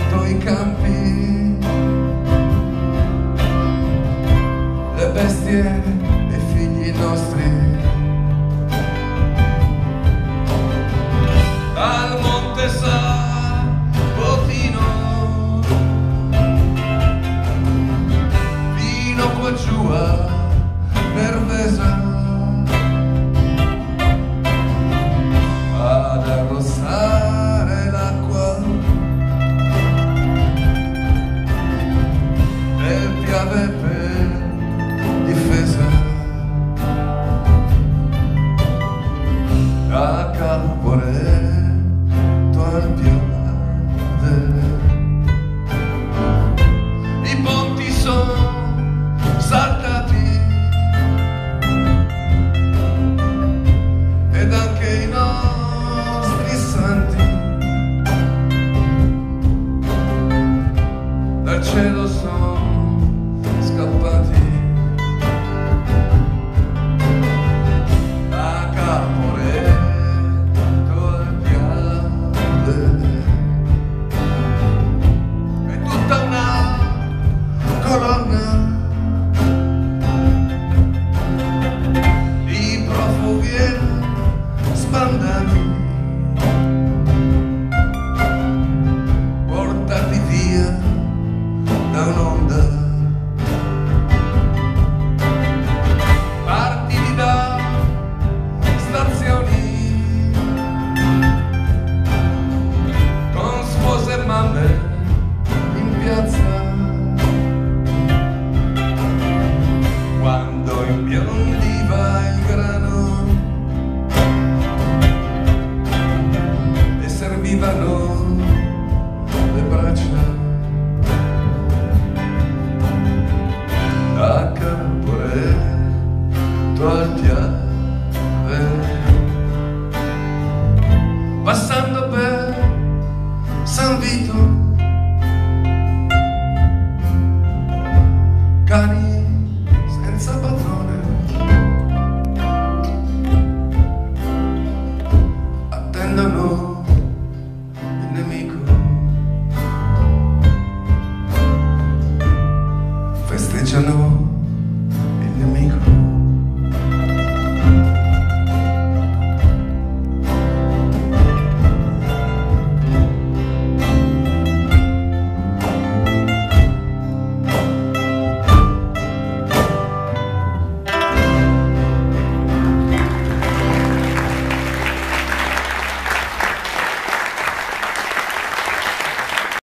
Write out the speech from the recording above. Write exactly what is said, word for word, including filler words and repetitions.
sotto i campi, le bestie e figli nostri, al Monte Sabotino, fino qua giù a Nervesa, ad arrossare l'acqua e piave per difesa, a Caporetto al piade. I ponti sono saltati ed anche i nostri santi dal cielo sono scappati. A Caporetto al piade è tutta una colonna di profughi e sbandati, portati via da un'onda, partiti da stazioni con spose e mamme